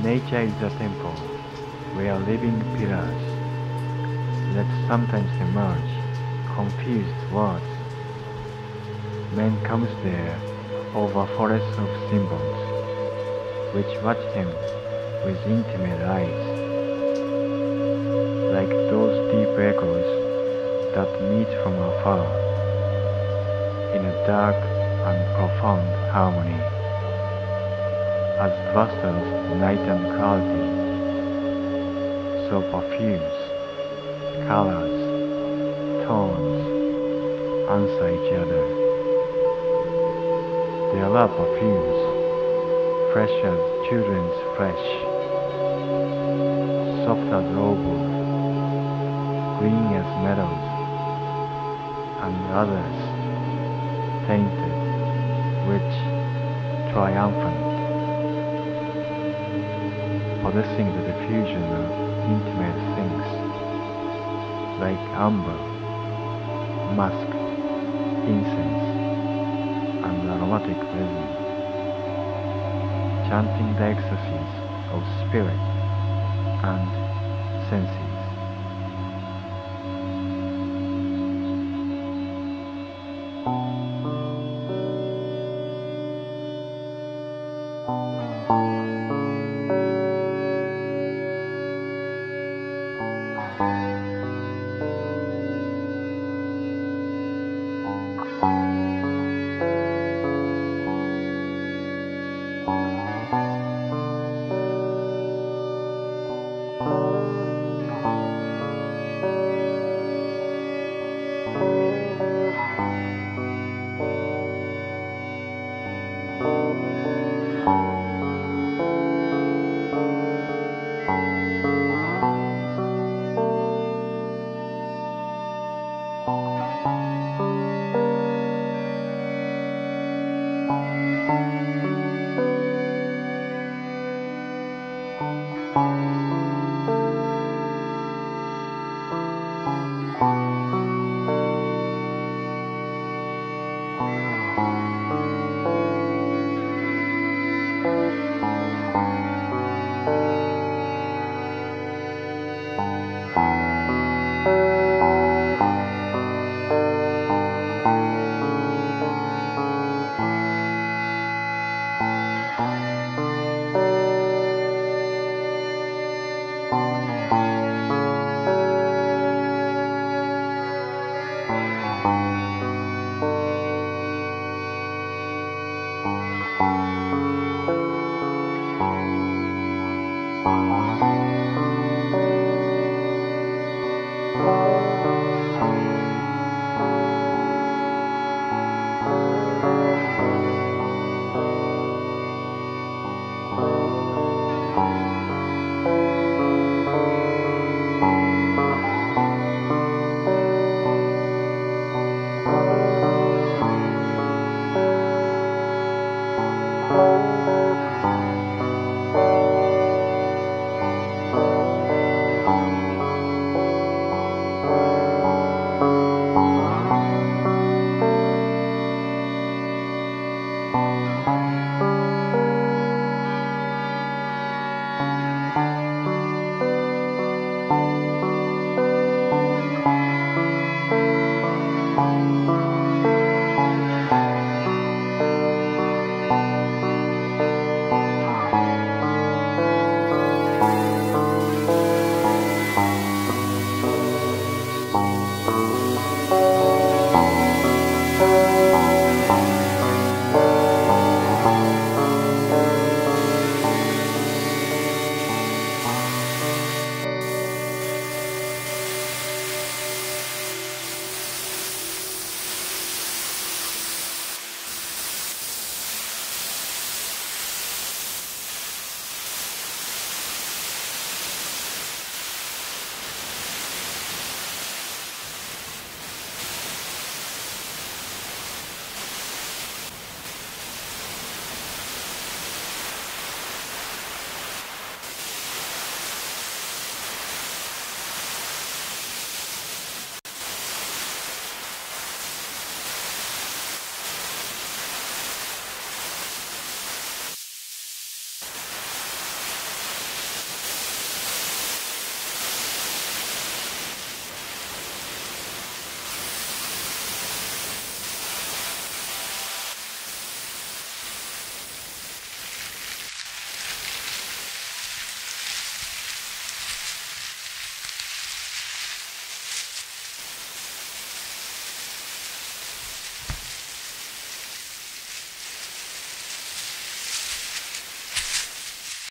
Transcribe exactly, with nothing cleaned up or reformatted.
Nature is a temple where living pillars that sometimes emerge confused words. Man comes there over forests of symbols, which watch him with intimate eyes, like those deep echoes that meet from afar in a dark and profound harmony, as vast as night and cloudy, so perfumes, colors, tones answer each other. There are perfumes, fresh as children's flesh, soft as opal, green as meadows, and others, tainted, rich, triumphant, possessing the diffusion of intimate things, like amber, musk, incense, and aromatic resin, chanting the ecstasies of spirit and senses. Thank you.